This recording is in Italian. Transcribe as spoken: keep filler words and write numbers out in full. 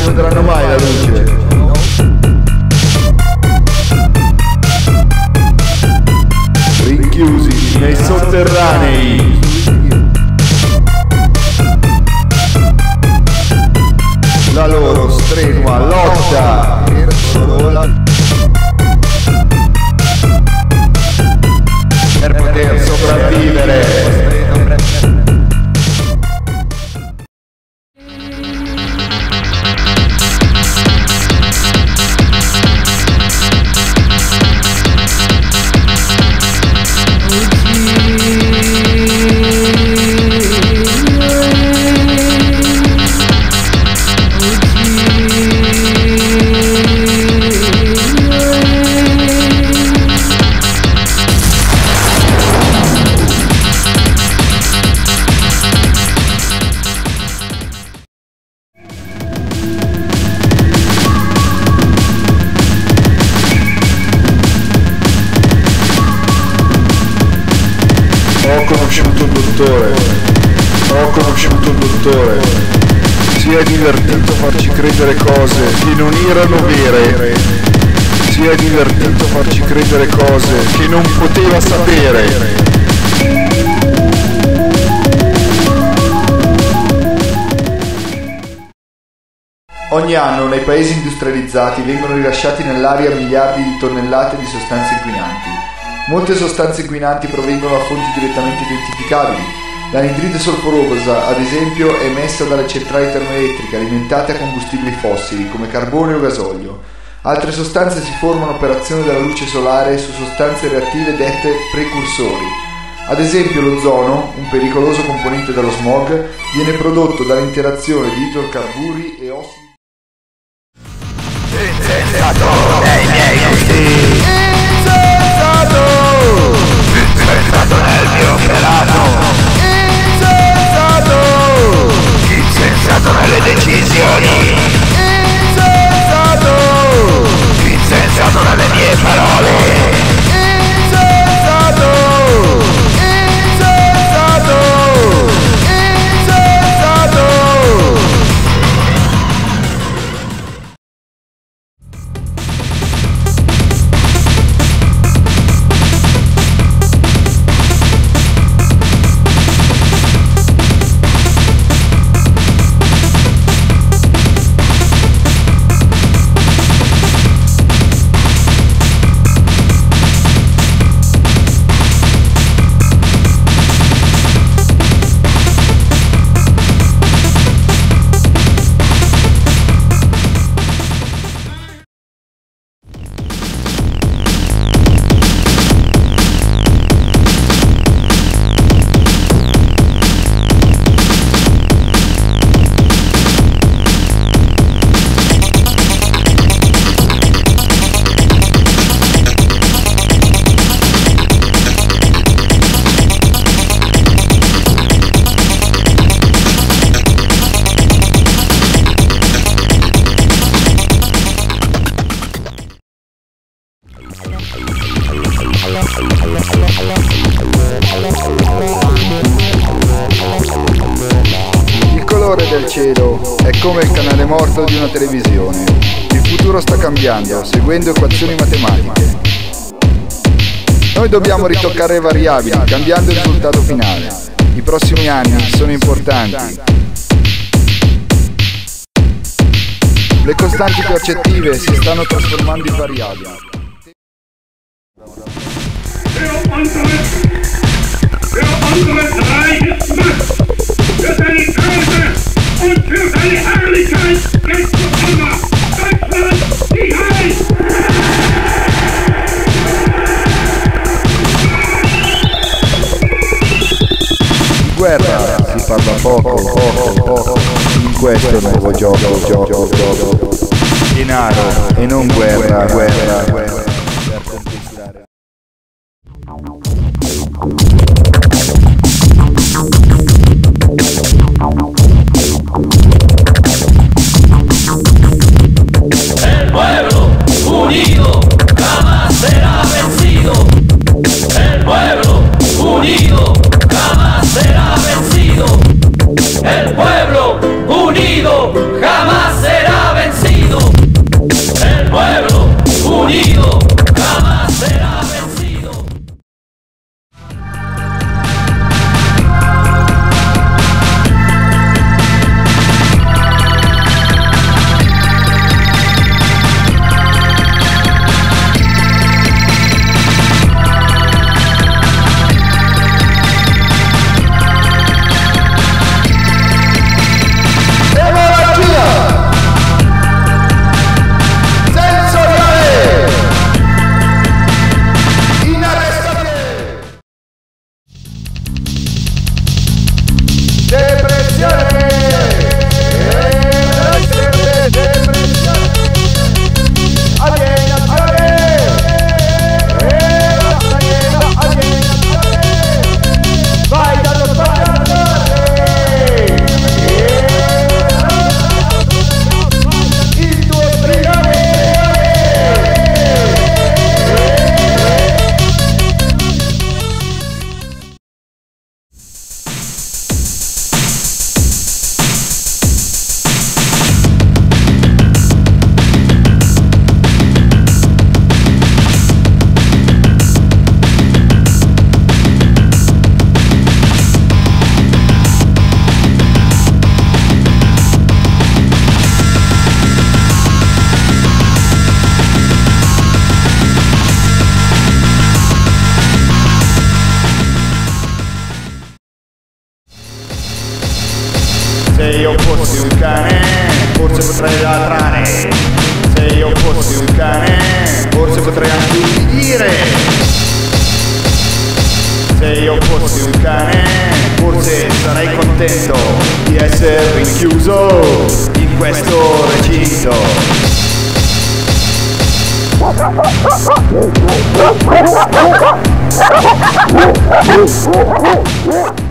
vedranno mai la luce. Rinchiusi nei sotterranei. La loro strenua lotta per poter sopravvivere. Ho conosciuto il dottore, ho conosciuto il dottore, si è divertito a farci credere cose che non erano vere, si è divertito a farci credere cose che non poteva sapere. Ogni anno nei paesi industrializzati vengono rilasciati nell'aria miliardi di tonnellate di sostanze inquinanti. Molte sostanze inquinanti provengono da fonti direttamente identificabili. L'anidride solforosa, ad esempio, è emessa dalle centrali termoelettriche alimentate a combustibili fossili come carbone o gasolio. Altre sostanze si formano per azione della luce solare su sostanze reattive dette precursori. Ad esempio l'ozono, un pericoloso componente dello smog, viene prodotto dall'interazione di idrocarburi e ossidi. Insensato nei miei gusti, insensato, insensato nel mio pelato, insensato, insensato nelle decisioni, insensato, insensato nelle mie parole, insensato, insensato, insensato. Il colore del cielo è come il canale morto di una televisione. Il futuro sta cambiando, seguendo equazioni matematiche. Noi dobbiamo ritoccare le variabili, cambiando il risultato finale. I prossimi anni sono importanti. Le costanti percettive si stanno trasformando in variabili. Der unsere, der unsere Dreiecksmacht, für seine Größe und für seine Herrlichkeit geht zu Hammer, Deutschland, die Heil! Di guerra si parla poco, poco, poco, in questo nuovo gioco, gioco, gioco. Denaro e non guerra, guerra, guerra. Per conquistare. El pueblo unido jamás será vencido. El pueblo unido jamás será vencido. El pueblo unido jamás será vencido. Se io fossi un cane, forse potrei latrare. Se io fossi un cane, forse potrei anche ubbidire. Se io fossi un cane, forse sarei contento di essere rinchiuso in questo recinto.